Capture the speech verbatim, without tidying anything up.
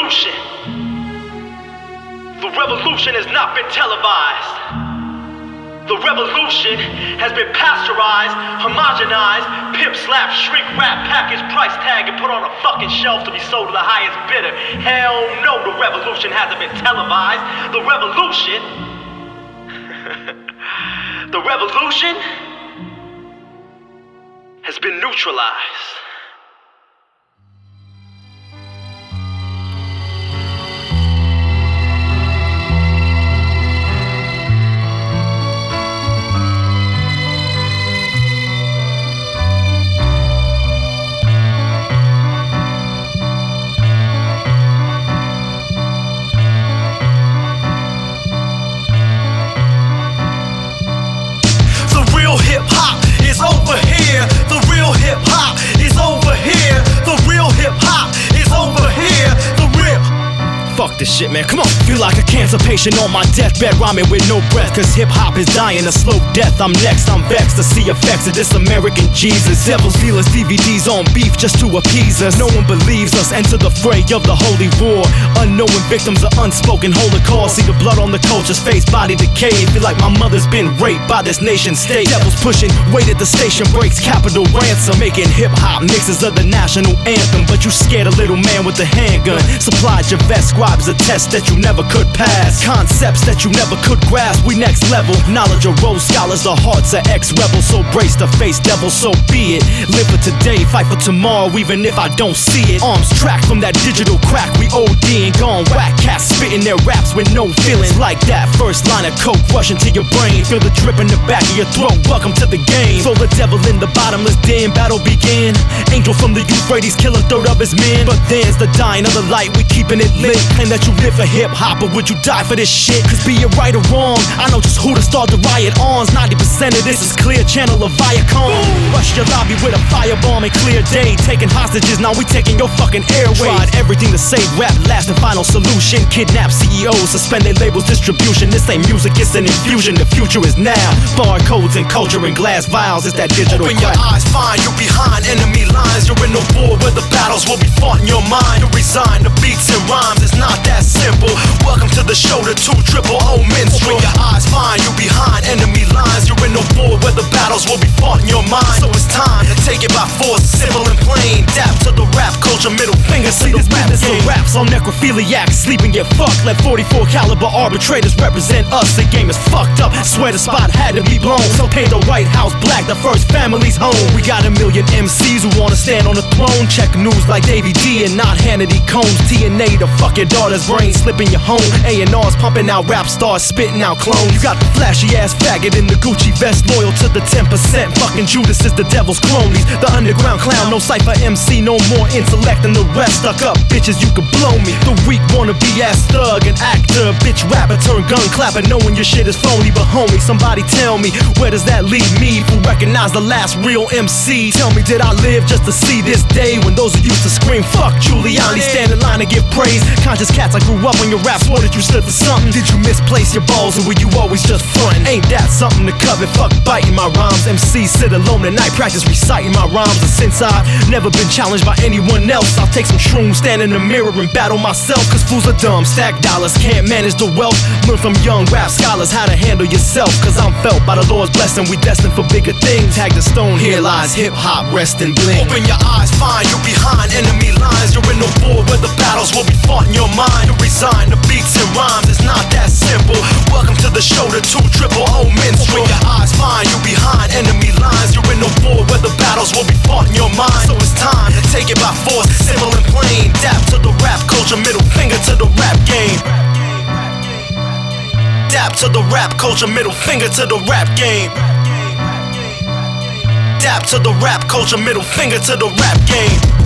revolution. The revolution has not been televised. The revolution has been pasteurized, homogenized, pimp slap, shrink wrap, package, price tag, and put on a fucking shelf to be sold to the highest bidder. Hell no, the revolution hasn't been televised. The revolution, the revolution has been neutralized. Hip-hop is over here. The real hip-hop is over here. The real hip-hop is over here. The real Fuck this shit, man, come on. Feel like a cancer patient on my deathbed, rhyming with no breath, cause hip-hop is dying a slow death. I'm next, I'm vexed to see effects of this American Jesus. Devils, dealers, D V Ds on beef just to appease us. No one believes us, enter the fray of the holy war. Unknowing victims of unspoken holocaust. See the blood on the culture's face, body decay. Feel like my mother's been raped by this nation state. Devils pushing, weight at the station breaks, capital ransom. Making hip-hop mixes of the national anthem. But you scared a little man with a handgun. Supplied your vest, scribes a test that you never could pass. Concepts that you never could grasp, we next level. Knowledge of rose scholars, the hearts of ex-rebels. So brace the face, devil, so be it. Live for today, fight for tomorrow, even if I don't see it. Arms tracked from that digital crack, we O D and gone whack. Cats spitting their raps with no feelings like that. First line of coke rushing to your brain. Feel the drip in the back of your throat, welcome to the game. Throw the devil in the bottomless den, battle begin. Angel from the Euphrates, kill a third of his men. But there's the dying of the light, we keeping it lit. Claim that you live for hip-hop, but would you die for this shit? Cause be it right or wrong, I know just who to start the riot on. ninety percent of this is clear channel of Viacom. Rush your lobby with a firebomb and clear day. Taking hostages, now we taking your fucking airways. Tried everything to save rap, last and final solution. Kidnap C E Os, suspend their labels distribution. This ain't music, it's an infusion, the future is now. Barcodes and culture and glass vials, it's that digital Open crack. Your eyes, find you behind enemy lines. You're in a war where the battles will be fought in your mind. You resign the beats and rhymes, it's not that simple. Welcome to the show, the two triple O minstrel. Open your eyes, find you behind enemy lines. You're in a war where the battles will be fought in your mind. So it's time to take it by force, simple and plain. Dap to the rap culture, middle finger to the rap game. Raps on necrophiliacs, sleeping get fucked. Let forty-four caliber arbitrators represent us. The game is fucked up, swear the spot had to be blown. So paint the White House black, the first family's home. We got a million M Cs who wanna stand on the throne. Check news like Davey D and not Hannity Combs. T N A to fuck your daughter's brain, slipping your home. A and R's pumping out rap stars, spitting out clones. You got the flashy ass faggot in the Gucci vest, loyal to the ten percent. Fucking Judas is the devil's cronies. The underground clown, no cypher M C, no more intellect than the rest. Stuck up bitches, you could blow me. The weak wanna be ass thug and actor, bitch rapper turn gun clapper, knowing your shit is phony. But homie, somebody tell me, where does that leave me? Who recognize the last real M C? Tell me, did I live just to see this day when those who used to scream fuck Giuliani stand in line and give praise? Conscious cats, I grew up on your raps, swore that you stood for something. Did you misplace your balls or were you always just frontin'? Ain't that something to covet? Fuck biting my rhymes. M Cs sit alone at night, practice reciting my rhymes. And since I've never been challenged by anyone else, I'll take some shrooms, stand in the mirror and battle myself. Cause fools are dumb, stack dollars, can't manage the wealth. Learn from young rap scholars how to handle yourself. Cause I'm felt by the Lord's blessing, we destined for bigger things. Tag the stone, here lies hip-hop, rest and bling. Open your eyes, find you behind enemy lines. You're in a war where the battles will be fought in your mind. You resign the beats and rhymes, it's not that simple. Welcome to the show, the two triple O minstrel. Open your eyes, find you behind enemy lines. You're in a war where the battles will be fought in your mind. So it's time to take it by force, simple and plain. Dap to the rap culture, middle finger to the rap game. Dap to the rap culture, middle finger to the rap game. Dap to the rap culture, middle finger to the rap game.